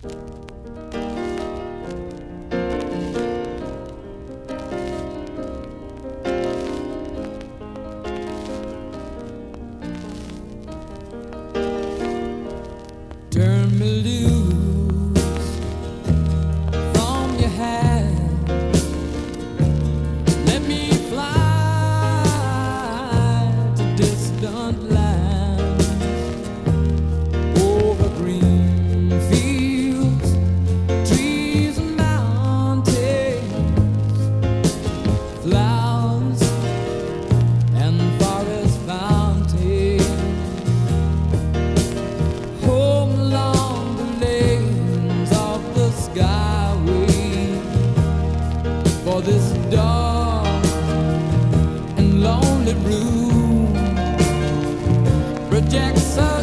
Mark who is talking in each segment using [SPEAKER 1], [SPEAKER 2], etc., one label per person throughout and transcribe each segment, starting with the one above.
[SPEAKER 1] Turn me loose from your hand. Let me fly to distant lands, over green fields, trees and mountains, flowers and forest fountains. Home along the lanes of the skyway, for this dark and lonely room projects a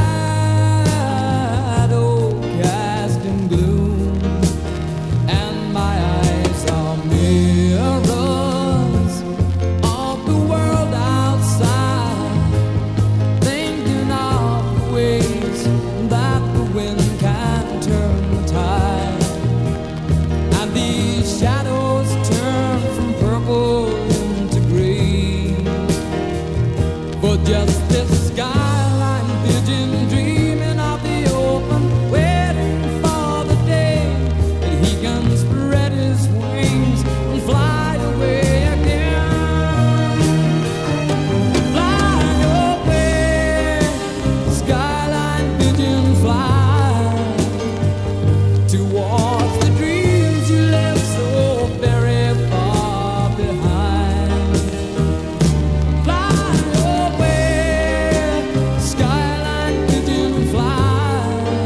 [SPEAKER 1] shadow casting gloom, and my eyes are mirrors of the world outside, thinking of ways that the wind can turn the tide, and these shadows turn from purple into green, for just this skyline pigeon dreaming of the open, waiting for the day that he can spread his wings and fly away again. Fly away, skyline pigeon, fly towards the dreams you left so very far behind. Fly away, skyline pigeon, fly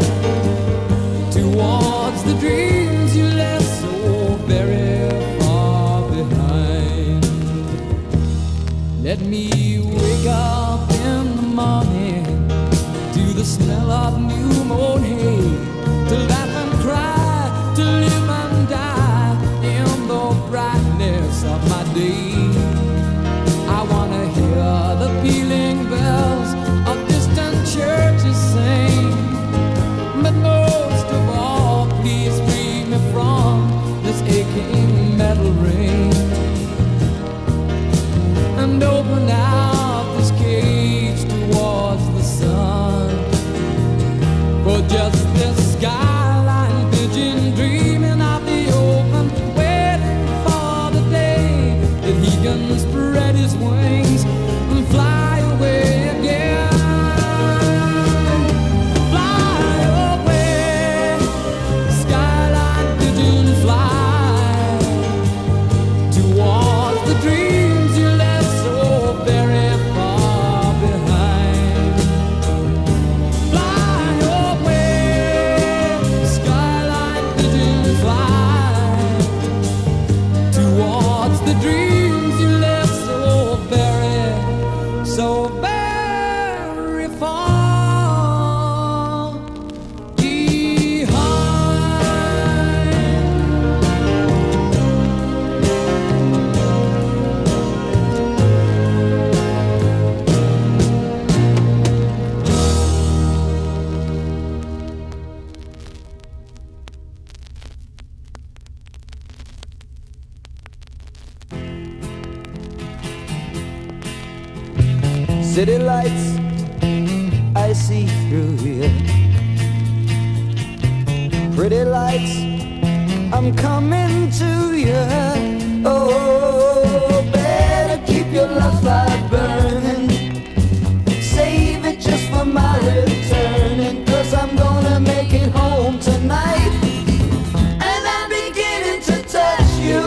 [SPEAKER 1] towards the dreams you left so very far behind. Let me wake up in the morning to the smell of new mown hay, to laugh and cry, to live and die in the brightness of my day. I wanna hear the pealing bells of distant churches sing, but most of all, please free me from this aching metal ring, and open out this cage towards the sun, for just this skyline pigeon dreaming of the open, waiting for the day that he can spread his wings and fly away again. Fly away, skyline pigeon, fly towards the dreams you left so very far behind. Fly away, skyline pigeon, fly towards the dreams you left so very far behind.
[SPEAKER 2] City lights I see through here, pretty lights, I'm coming to you. Oh, better keep your love fire burning, save it just for my returning, 'cause I'm gonna make it home tonight, and I'm beginning to touch you.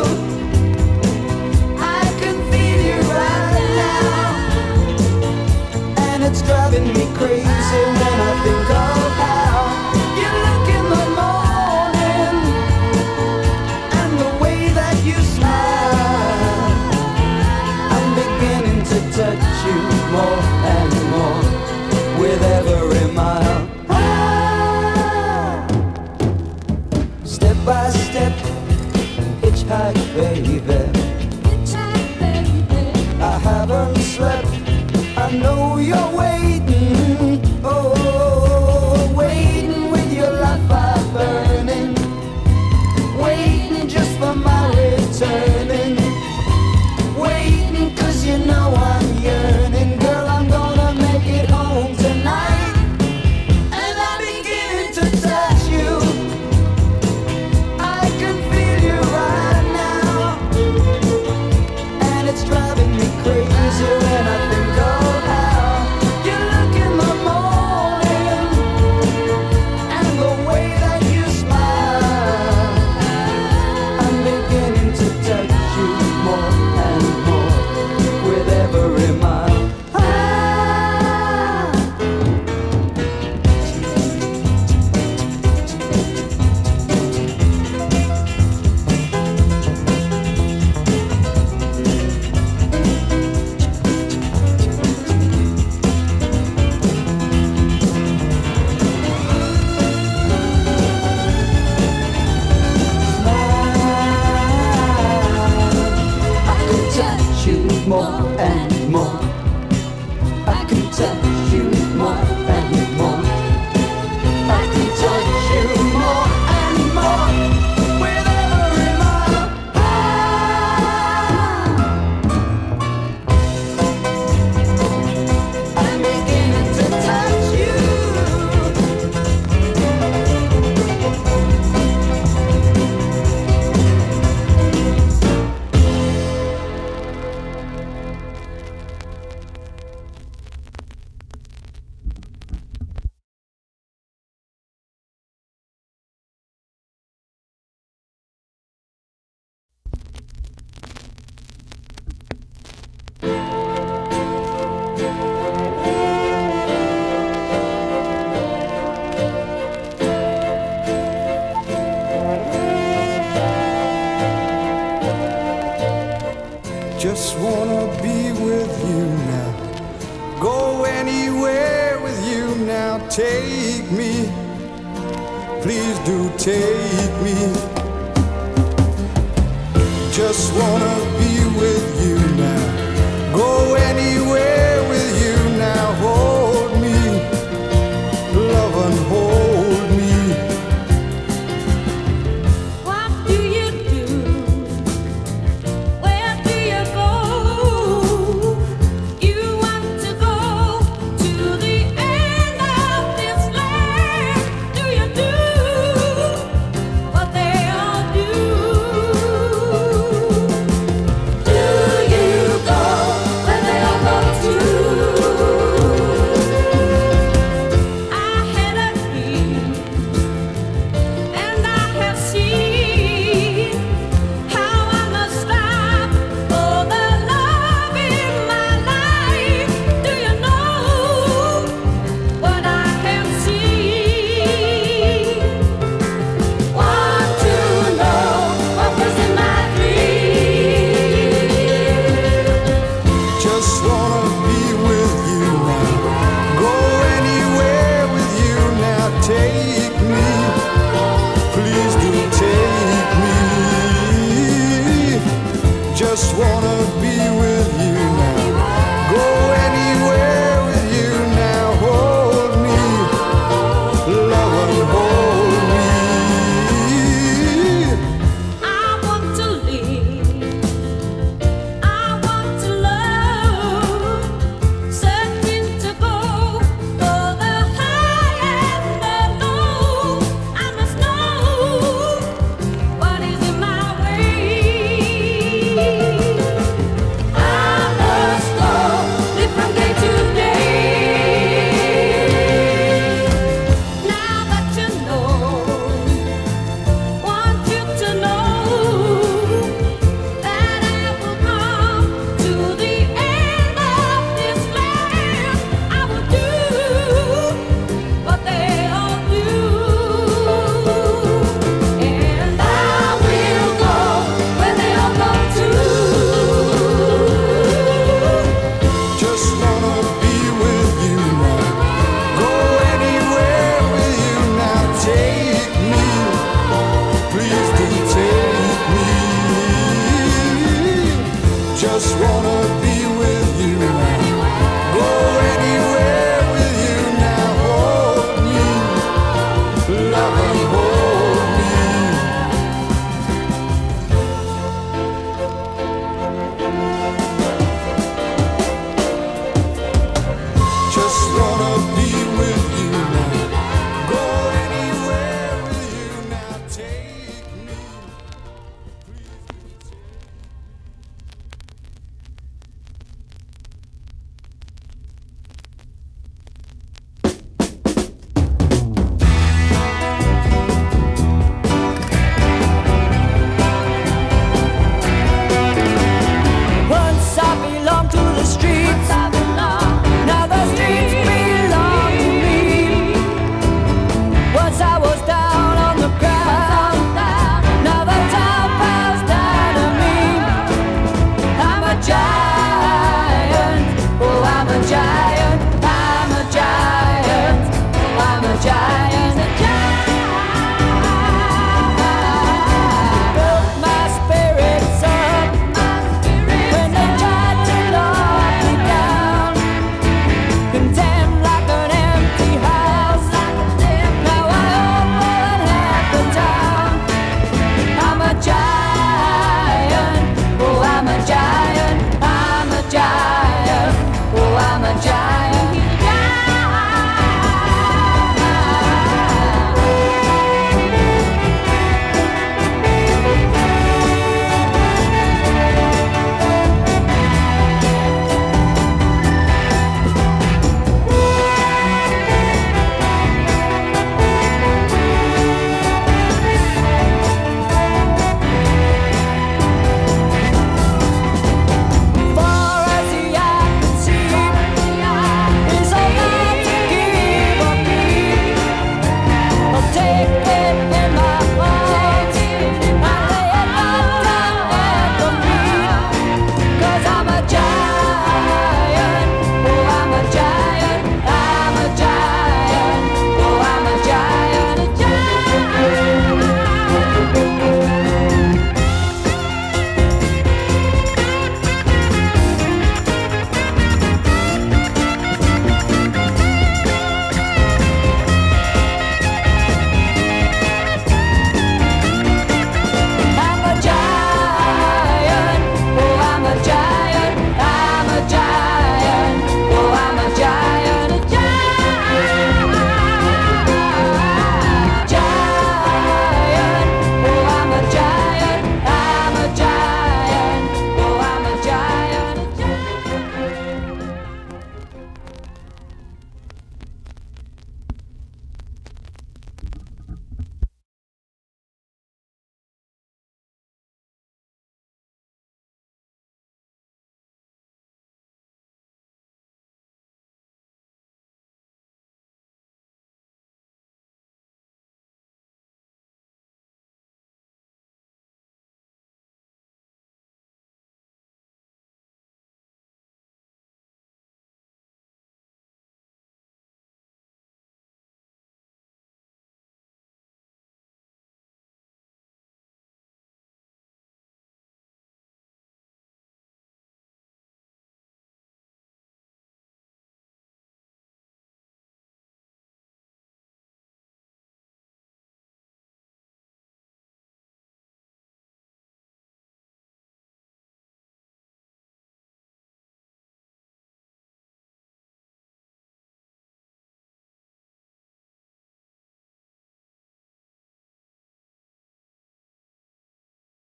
[SPEAKER 2] I can feel you right now, and it's driving me crazy when I think of how you look in the morning and the way that you smile. I'm beginning to touch you more and more with every mile. Step by step, hitchhike, baby. I haven't slept, I know you're waiting. Oh, waiting with your light fire burning. returning. Waiting 'cause you know I'm yearning. Girl, I'm gonna make it home tonight. And I'm beginning to touch you. I can feel you right now. And it's driving me crazy when I think of how you look in the morning and the way that you smile. I'm beginning to touch you more and more with every mile. More and more, I can touch you more and more. I can touch you more and more with every mile. I'm beginning to touch you. Just wanna be with you now. Go anywhere with you now. Take me, please do take me. Just wanna be with you now. Go anywhere with you now. Hold me, love and hold me.
[SPEAKER 3] What do you do? Where do you go? You want to go to the end of this land. Do you do what they all do? Do you go where they all go to? I had a dream, and I have seen how I must strive for the love in my life. Do you know what I have seen? Want to know what was in my dream?
[SPEAKER 2] Just wanna be with you now. Go anywhere with you now. Take me, please do take me. Just wanna be with you now. Go anywhere with you now. Hold me, love and hold me.
[SPEAKER 3] I want to live, I want to love, searching to go for the high and the low. I must know what is in my way. I must go, live from day to day. Now that you know, want you to know that I will come to the end of this land. I will do what they all do, and I will go where they all go to.
[SPEAKER 2] Just wanna be with you now. Go anywhere with you now. Take me, please do take me. Just wanna